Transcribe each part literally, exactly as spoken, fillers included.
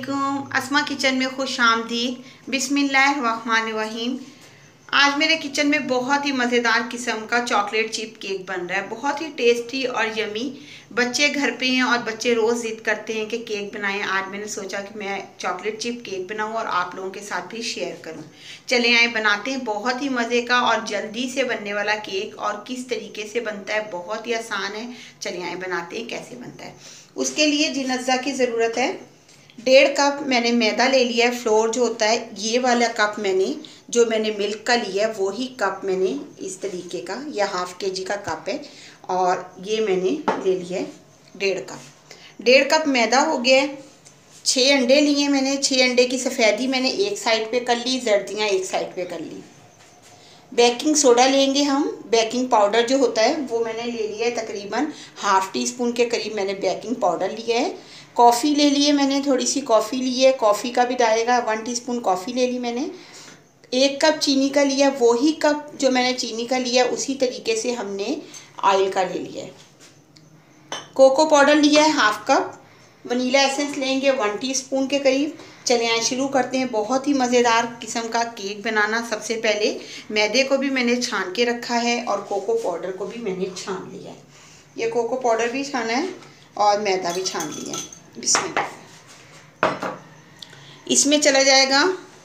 वालेकुम। अस्मा किचन में खुश आमदीद। बिस्मिल्लाहिर्रहमानिर्रहीम। आज मेरे किचन में बहुत ही मज़ेदार किस्म का चॉकलेट चिप केक बन रहा है, बहुत ही टेस्टी और यमी। बच्चे घर पे हैं और बच्चे रोज़ जिद करते हैं कि केक बनाएं। आज मैंने सोचा कि मैं चॉकलेट चिप केक बनाऊं और आप लोगों के साथ भी शेयर करूं। चले आए बनाते हैं बहुत ही मज़े का और जल्दी से बनने वाला केक। और किस तरीके से बनता है, बहुत ही आसान है। चले आए बनाते हैं कैसे बनता है। उसके लिए जिन अज्जा की ज़रूरत है, डेढ़ कप मैंने मैदा ले लिया है। फ्लोर जो होता है, ये वाला कप मैंने जो मैंने मिल्क का लिया है वही कप मैंने इस तरीके का, या हाफ के जी का कप है। और ये मैंने ले लिया है डेढ़ कप। डेढ़ कप मैदा हो गया है। छः अंडे लिए मैंने। छः अंडे की सफ़ेदी मैंने एक साइड पे कर ली, जर्दियाँ एक साइड पे कर ली। बेकिंग सोडा लेंगे हम। बेकिंग पाउडर जो होता है वो मैंने ले लिया है, तकरीबन हाफ़ टी स्पून के करीब मैंने बेकिंग पाउडर लिया है। कॉफ़ी ले लिए मैंने, थोड़ी सी कॉफ़ी ली है, कॉफ़ी का भी डालेगा, वन टीस्पून कॉफ़ी ले ली मैंने। एक कप चीनी का लिया, वही कप जो मैंने चीनी का लिया उसी तरीके से हमने ऑयल का ले लिया है। कोको पाउडर लिया है हाफ कप। वनीला एसेंस लेंगे वन टीस्पून के करीब। चले आए शुरू करते हैं बहुत ही मज़ेदार किस्म का केक बनाना। सबसे पहले मैदे को भी मैंने छान के रखा है और कोको पाउडर को भी मैंने छान लिया है। ये कोको पाउडर भी छाना है और मैदा भी छान लिया है। बिस्मिल्लाह। इसमें चला जाएगा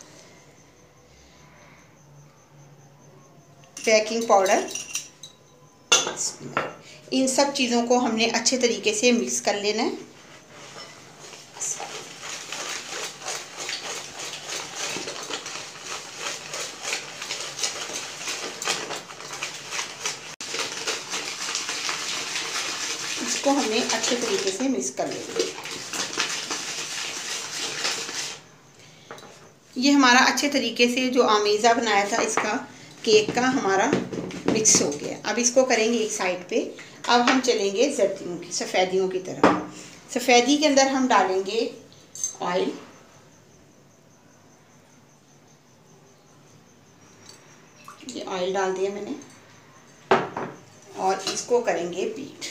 बेकिंग पाउडर। इन सब चीज़ों को हमने अच्छे तरीके से मिक्स कर लेना है। इसको हमने अच्छे तरीके से मिक्स कर लेना। ये हमारा अच्छे तरीके से जो आमीज़ा बनाया था इसका केक का हमारा मिक्स हो गया। अब इसको करेंगे एक साइड पे। अब हम चलेंगे जर्दियों की, सफ़ेदियों की तरफ। सफ़ेदी के अंदर हम डालेंगे ऑयल। ये ऑयल डाल दिया मैंने और इसको करेंगे बीट।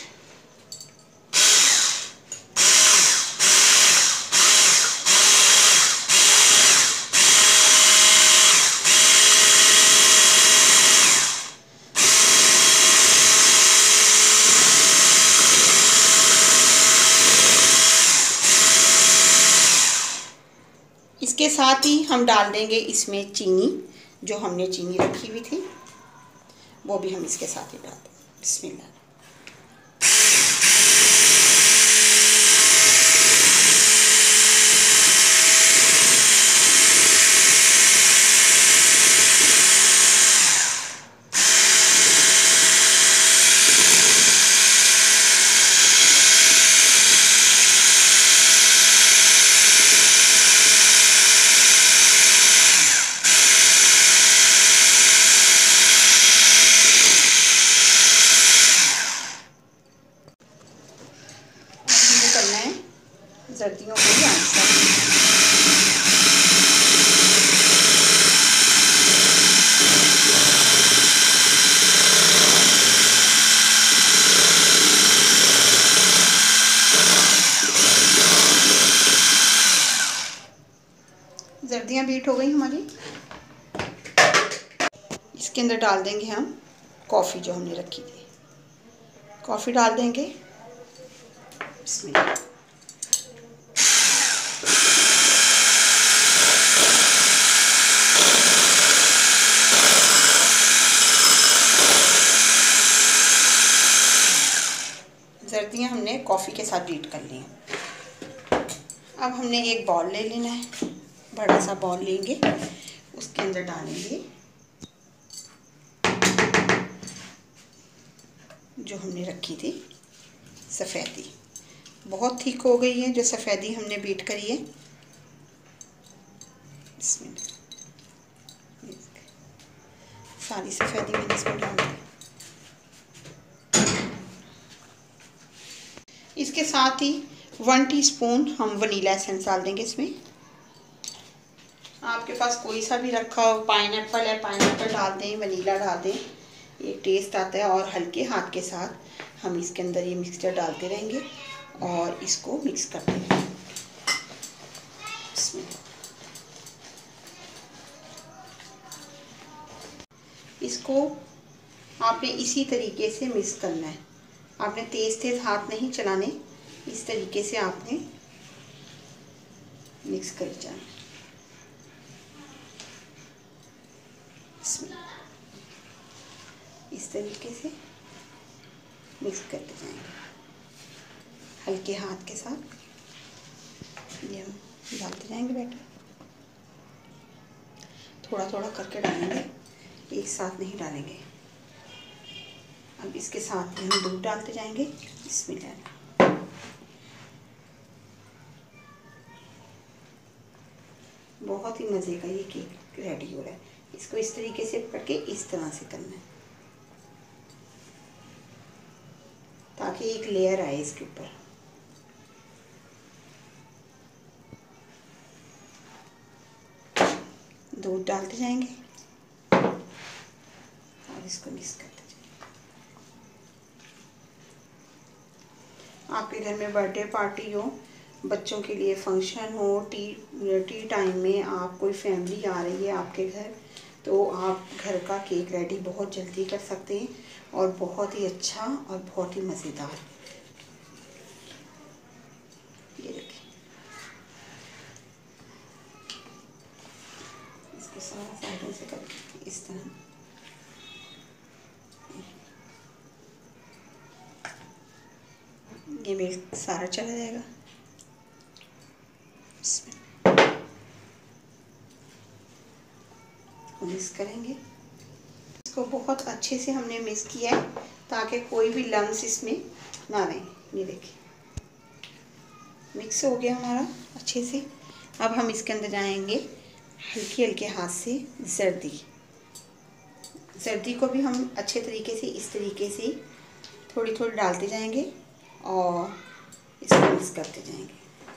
इसके साथ ही हम डाल देंगे इसमें चीनी, जो हमने चीनी रखी हुई थी वो भी हम इसके साथ ही डाल देंगे। बिस्मिल्लाह। सर्दियों को भी आंसर सर्दियाँ बीट हो गई हमारी। इसके अंदर डाल देंगे हम कॉफ़ी जो हमने रखी थी। कॉफ़ी डाल देंगे। बिस्मिल्लाह। सर्दियाँ हमने कॉफ़ी के साथ बीट कर ली हैं। अब हमने एक बॉल ले लेना है, बड़ा सा बॉल लेंगे, उसके अंदर डालेंगे जो हमने रखी थी सफ़ेदी। बहुत थिक हो गई है जो सफ़ेदी हमने बीट करी है। इसमें सारी सफ़ेदी मैंने इसमें डाल दी। इसके साथ ही वन टीस्पून हम वनीला एसेंस डाल देंगे इसमें। आपके पास कोई सा भी रखा हो, पाइनएप्पल है पाइनएप्पल डाल दें, वनीला डाल दें, एक टेस्ट आता है। और हल्के हाथ के साथ हम इसके अंदर ये मिक्सचर डालते रहेंगे और इसको मिक्स करते रहेंगे। इसको आपने इसी तरीके से मिक्स करना है। आपने तेज तेज हाथ नहीं चलाने, इस तरीके से आपने मिक्स कर जाना। इस तरीके से मिक्स करते जाएंगे हल्के हाथ के साथ। ये हम डालते जाएंगे बैटर, थोड़ा थोड़ा करके डालेंगे, एक साथ नहीं डालेंगे। अब इसके साथ में हम दूध डालते जाएंगे। बिस्मिल्लाह। बहुत ही मज़े का ये केक रेडी हो रहा है। इसको इस तरीके से पकड़ के इस तरह से करना है ताकि एक लेयर आए इसके ऊपर। दूध डालते जाएंगे और इसको मिक्स करते जाएंगे। आपके घर में बर्थडे पार्टी हो, बच्चों के लिए फंक्शन हो, टी टी टाइम में आप कोई फैमिली आ रही है आपके घर, तो आप घर का केक रेडी बहुत जल्दी कर सकते हैं और बहुत ही अच्छा और बहुत ही मज़ेदार। ये देखिए, इसको सारा साइडों से करके इस तरह ये मिल्क सारा चला जाएगा। मिक्स करेंगे इसको, बहुत अच्छे से हमने मिक्स किया है ताकि कोई भी लम्स इसमें ना रहे। ये देखिए मिक्स हो गया हमारा अच्छे से। अब हम इसके अंदर जाएंगे हल्के हल्के हाथ से जर्दी। जर्दी को भी हम अच्छे तरीके से इस तरीके से थोड़ी थोड़ी डालते जाएंगे और इसको मिक्स करते जाएंगे।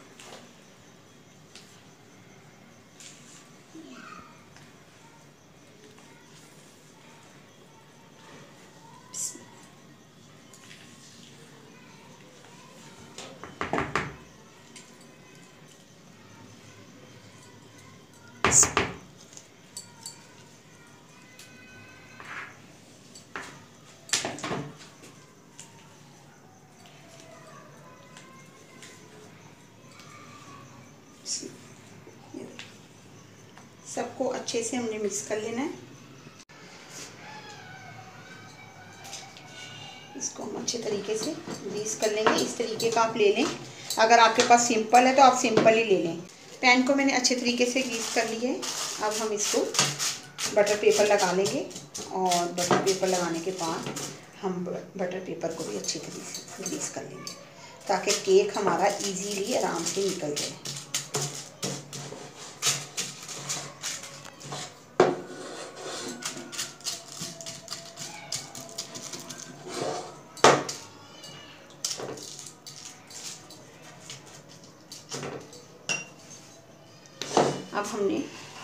सबको अच्छे से हमने मिक्स कर लेना है। इसको हम अच्छे तरीके से ग्रीस कर लेंगे। इस तरीके का आप ले लें, अगर आपके पास सिंपल है तो आप सिंपल ही ले लें। पैन को मैंने अच्छे तरीके से ग्रीस कर लिया है। अब हम इसको बटर पेपर लगा लेंगे और बटर पेपर लगाने के बाद हम बटर पेपर को भी अच्छी तरीके से ग्रीस कर लेंगे ताकि केक हमारा इजीली आराम से निकल जाए। अब हमने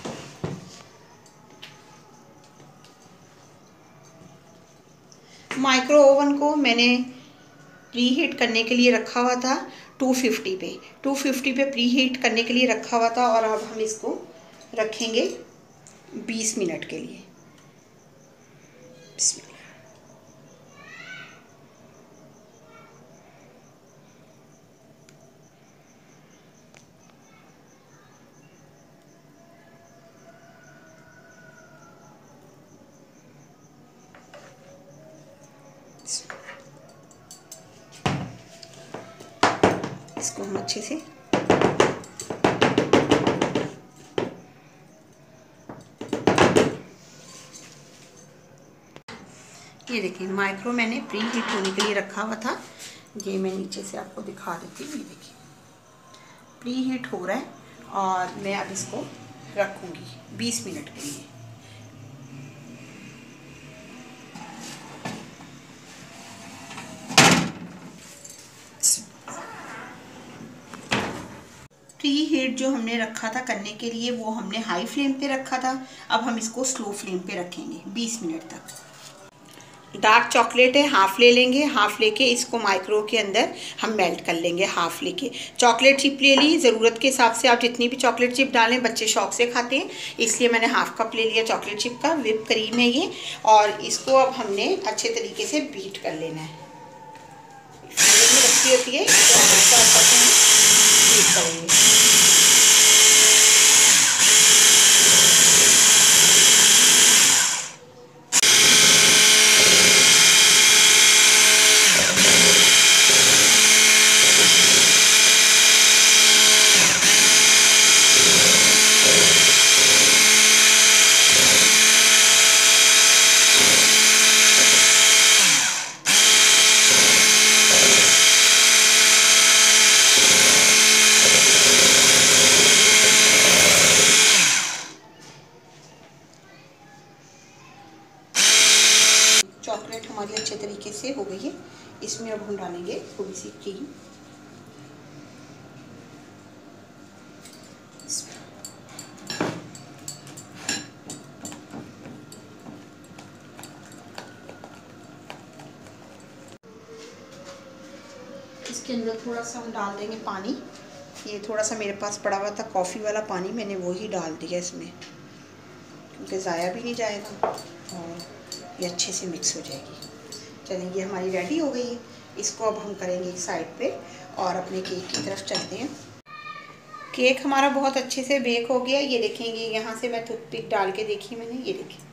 माइक्रो ओवन को मैंने प्री हीट करने के लिए रखा हुआ था टू फिफ्टी पे टू फिफ्टी पे प्री हीट करने के लिए रखा हुआ था और अब हम इसको रखेंगे बीस मिनट के लिए। इसको हम अच्छे से ये देखिए माइक्रो मैंने प्री हीट होने के लिए रखा हुआ था। ये मैं नीचे से आपको दिखा देती हूँ। ये देखिए प्री हीट हो रहा है और मैं अब इसको रखूँगी बीस मिनट के लिए। प्री हीट जो हमने रखा था करने के लिए वो हमने हाई फ्लेम पे रखा था। अब हम इसको स्लो फ्लेम पे रखेंगे बीस मिनट तक। डार्क चॉकलेट है, हाफ ले लेंगे। हाफ लेके इसको माइक्रो के अंदर हम मेल्ट कर लेंगे। हाफ लेके चॉकलेट चिप ले ली, ज़रूरत के हिसाब से आप जितनी भी चॉकलेट चिप डालें, बच्चे शौक से खाते हैं इसलिए मैंने हाफ कप ले लिया चॉकलेट चिप का। व्हिप क्रीम है ये, और इसको अब हमने अच्छे तरीके से बीट कर लेना है। फ्रीजर में रखी होती है, इसको हल्का हल्का से बीट करेंगे। चॉकलेट हमारी अच्छे तरीके से हो गई है। इसमें अब हम डालेंगे थोड़ी सी क्रीम। इसके अंदर थोड़ा सा हम डाल देंगे पानी। ये थोड़ा सा मेरे पास पड़ा हुआ था कॉफ़ी वाला पानी, मैंने वो ही डाल दिया इसमें क्योंकि ज़ाया भी नहीं जाएगा और ये अच्छे से मिक्स हो जाएगी। चलिए ये हमारी रेडी हो गई है। इसको अब हम करेंगे एक साइड पे और अपने केक की तरफ चलते हैं। केक हमारा बहुत अच्छे से बेक हो गया। ये देखेंगे यहाँ से मैं टूथपिक डाल के देखी मैंने, ये देखिए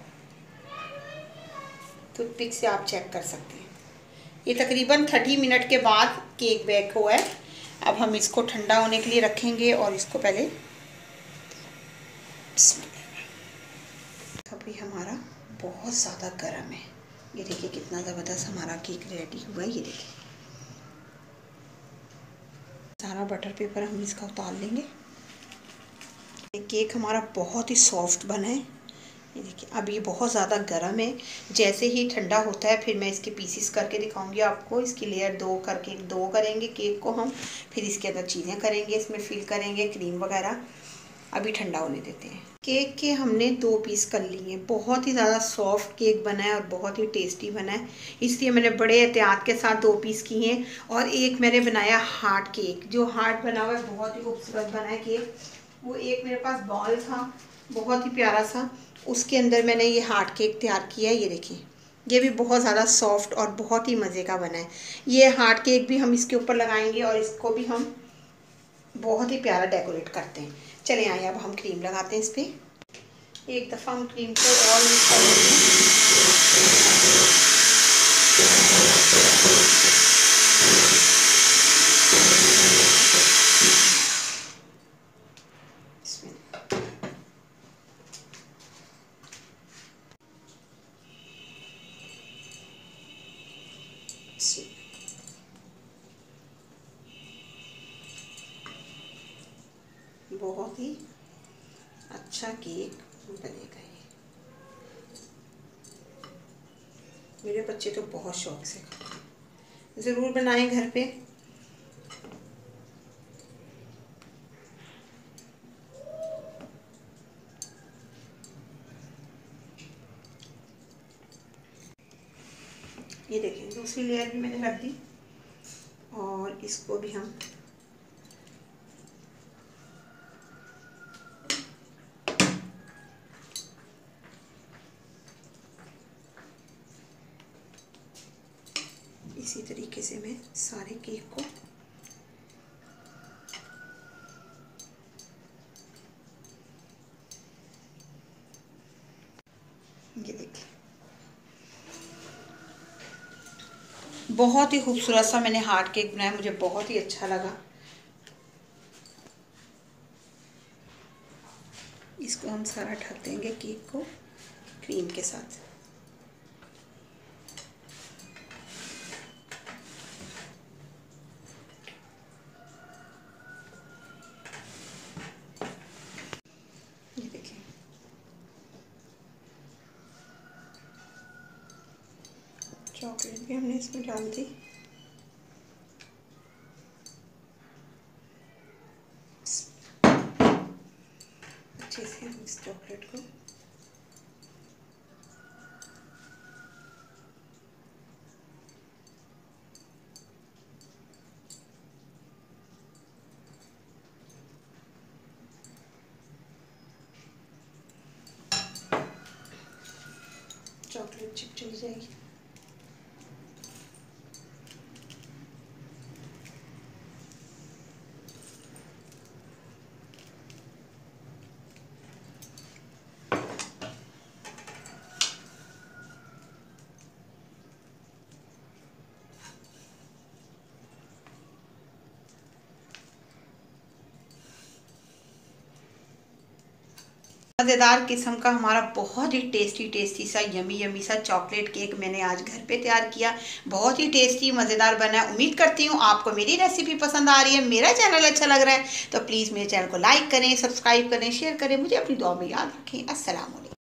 टूथपिक से आप चेक कर सकते हैं। ये तकरीबन तीस मिनट के बाद केक बेक हुआ है। अब हम इसको ठंडा होने के लिए रखेंगे और इसको पहले अभी हमारा बहुत ज़्यादा गर्म है। ये देखिए कितना ज़बरदस्त हमारा केक रेडी हुआ है। ये देखिए सारा बटर पेपर हम इसका उतार लेंगे। केक हमारा बहुत ही सॉफ्ट बना है। ये देखिए अब ये बहुत ज़्यादा गर्म है। जैसे ही ठंडा होता है फिर मैं इसके पीसीस करके दिखाऊंगी आपको। इसकी लेयर दो करके दो करेंगे केक को हम, फिर इसके अंदर चीज़ें करेंगे, इसमें फिल करेंगे क्रीम वगैरह। अभी ठंडा होने देते हैं। केक के हमने दो पीस कर लिए हैं। बहुत ही ज़्यादा सॉफ्ट केक बना है और बहुत ही टेस्टी बना है, इसलिए मैंने बड़े एहतियात के साथ दो पीस किए हैं। और एक मैंने बनाया हार्ट केक, जो हार्ट बना हुआ है बहुत ही खूबसूरत बना है केक। वो एक मेरे पास बॉल था बहुत ही प्यारा सा, उसके अंदर मैंने ये हार्ट केक तैयार किया है। ये देखिए ये भी बहुत ज़्यादा सॉफ्ट और बहुत ही मज़े का बना है। ये हार्ट केक भी हम इसके ऊपर लगाएंगे और इसको भी हम बहुत ही प्यारा डेकोरेट करते हैं। चले आइए अब हम क्रीम लगाते हैं इस पर। एक दफ़ा हम क्रीम को और मिक्स कर लेंगे। बहुत ही अच्छा केक बनेगा ये। मेरे बच्चे तो बहुत शौक से खाते हैं। ज़रूर बनाएं घर पे। ये देखिए दूसरी लेयर भी मैंने रख दी और इसको भी हम इसी तरीके से मैं सारे केक को ये देखिए बहुत ही खूबसूरत सा मैंने हार्ट केक बनाया, मुझे बहुत ही अच्छा लगा। इसको हम सारा ढक देंगे केक को क्रीम के साथ। ये देखिए चॉकलेट भी हमने इसमें डाल दी। अच्छे से हम इस चॉकलेट को चॉकलेट चिप चली जाएगी। मज़ेदार किस्म का हमारा बहुत ही टेस्टी टेस्टी सा यमी यमी सा चॉकलेट केक मैंने आज घर पे तैयार किया। बहुत ही टेस्टी मज़ेदार बना है। उम्मीद करती हूँ आपको मेरी रेसिपी पसंद आ रही है, मेरा चैनल अच्छा लग रहा है तो प्लीज़ मेरे चैनल को लाइक करें, सब्सक्राइब करें, शेयर करें, मुझे अपनी दुआ में याद रखें। अस्सलाम वालेकुम।